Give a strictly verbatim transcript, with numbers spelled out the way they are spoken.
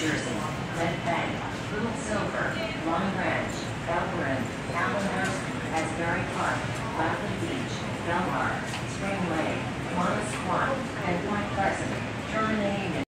Jersey, Red Bank, Little Silver, Long Branch, Elgin, Allenhurst, Asbury Park, Rockland Beach, Belmar, Spring Lake, Montesquieu, and Point Pleasant, terminating